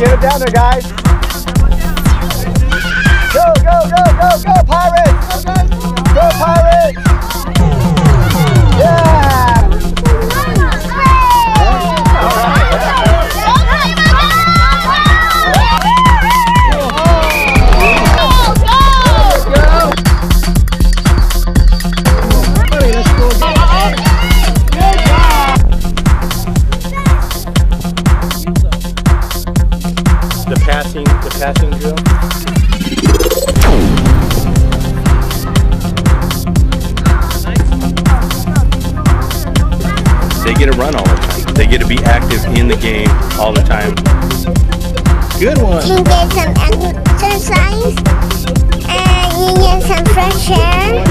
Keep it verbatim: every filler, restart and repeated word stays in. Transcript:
Get it down there, guys. Go, go, go, go, go, Pirates! Go, Pirates! Yeah! The passing, the passing drill. They get to run all the time. They get to be active in the game all the time. Good one. You get some exercise and you get some fresh air.